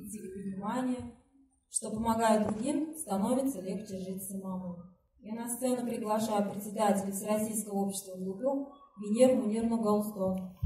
идти к пониманию, что, помогая другим, становится легче жить самому. Я на сцену приглашаю председателя Всероссийского общества глухих Венеру Мунировну Галустову.